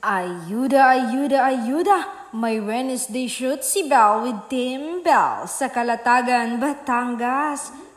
Ayuda, ayuda, ayuda! May Wednesday Shoot Si Belle with Donbelle sa Kalatagan, Batangas.